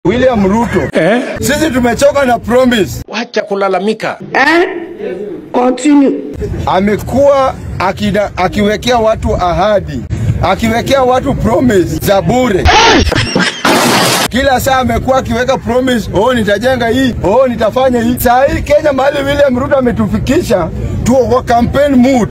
William Ruto. Sisi tumechoka na promise. Wacha kulalamika. Continue. Amekuwa akiwekea watu ahadi. Akiwekea watu promise za bure. Kila saa amekuwa akiweka promise, nitajenga hii, nitafanya hii. Saa hii Kenya mahali William Ruto ametufikisha tuko campaign mood.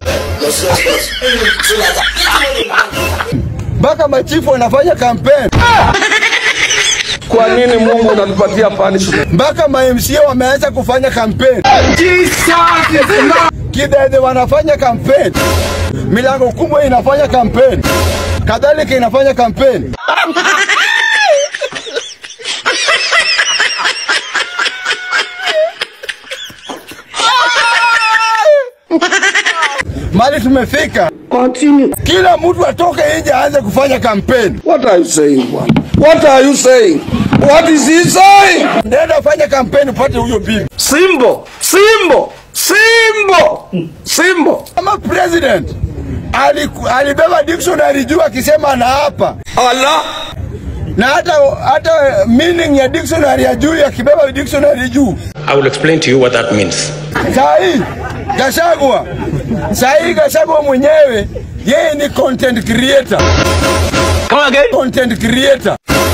Baka machifu wanafanya campaign. Kwa nini Mungu anatupatia punishment? Baka ma-MCA wameanza kufanya campaign. Kidede wanafanya campaign. Milango kubwa inafanya campaign. Kadhalika inafanya campaign. Mali tumefika. Continue. Kila mtu atoke nje aanze kufanya campaign. What are you saying, man? What are you saying? What is he saying? Nenda fanya campaign upate huyo bibi. Simbo. Kama president alibeba dictionary juu akisema anaapa. Allah. Na hata meaning ya dictionary ya juu akibeba dictionary juu. I will explain to you what that means. Sahi Gachagua mwenyewe yeye ni content creator. Come again? Content creator.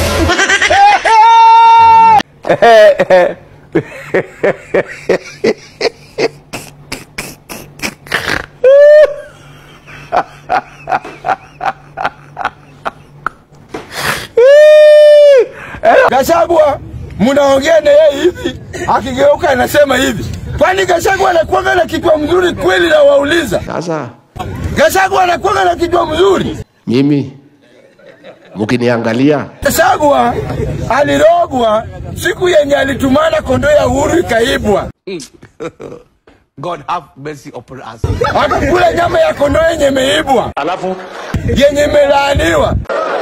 Gachagua mnaongea na yeye hivi, akigeuka anasema hivi. Kwani Gachagua anakuwa na kichwa mzuri kweli na wauliza? Sasa Gachagua anakuwa na kichwa mzuri. mimi mkiniangalia Gachagua alirogwa siku yenye alitumana kondoo ya Uhuru ikaibwa. God have mercy upon us. Akakula nyama ya kondoo yenye imeibwa. alafu Yenye imelaaniwa.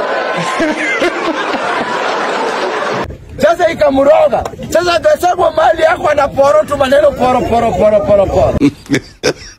Sasa ikamroga. Sasa Gachagua mali yako anaporo tu maneno poro.